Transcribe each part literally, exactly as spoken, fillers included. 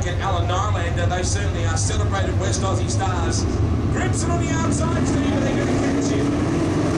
like at Alan Nylander. They certainly are celebrated West Aussie stars. Grimson on the outside, Steve, are they going to catch him?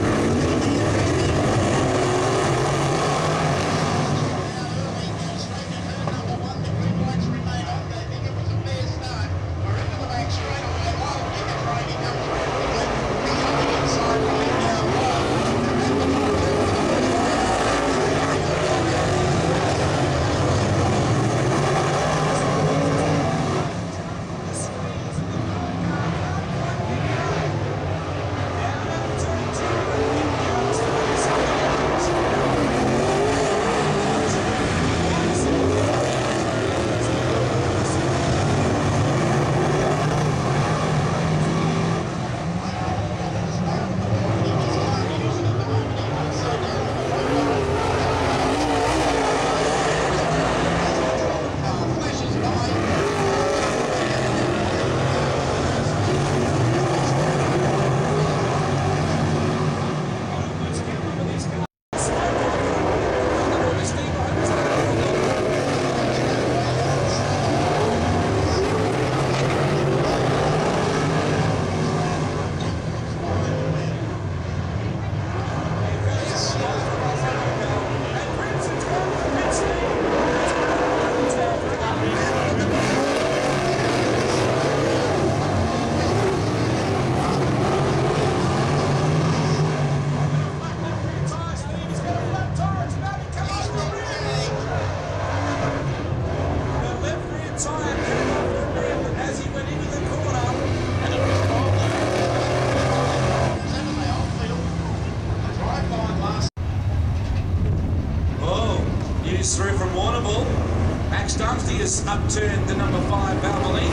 Through from Warrnambool. Max Dunsty has upturned the number five Valvoline.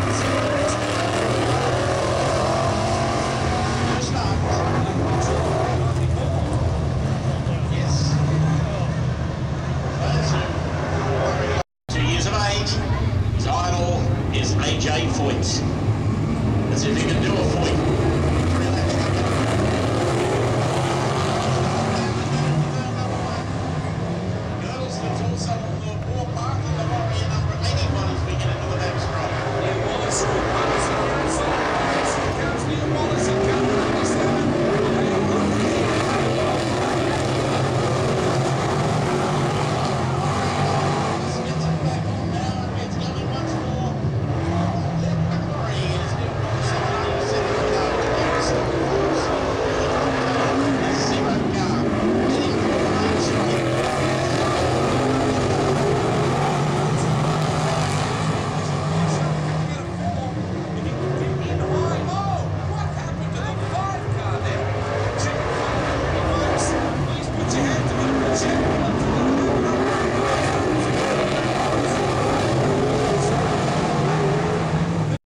Yes. Two years of age. His idol is A J Foyt. Let's see if he can do a Foyt.